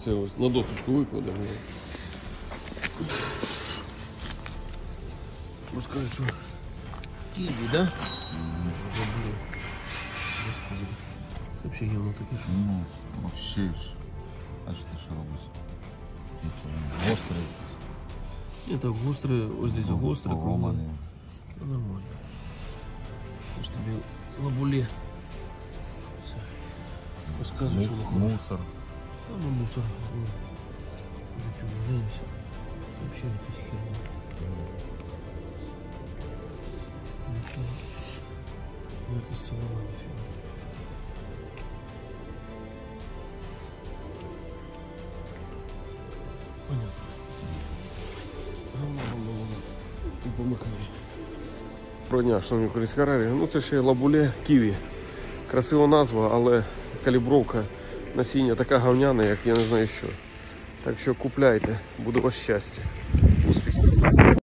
це ось на досточку викладемо. Розкажи, що ківі, да? Забули. Господи. Це взагалі гівно таке, що? Ну, вообще ж. А що ти що робиш? Гострий якийсь. Ні, так гостре, ось десь гостре. Поломаний. Ну, нормально. Ось тобі лабулі. Розказуй, що не Мусор. Там і мусор. Життю граємося. Взагалі якась херня. Нічого. Якості немає ніфіга. Понятно. Говно. І помикай. Доброго дня, шановні українські аграрії. Ну це ще лабуле ківі. Красива назва, але калібровка насіння така говняна, як я не знаю що. Так що купляйте, буде у вас щастя. Успіхів!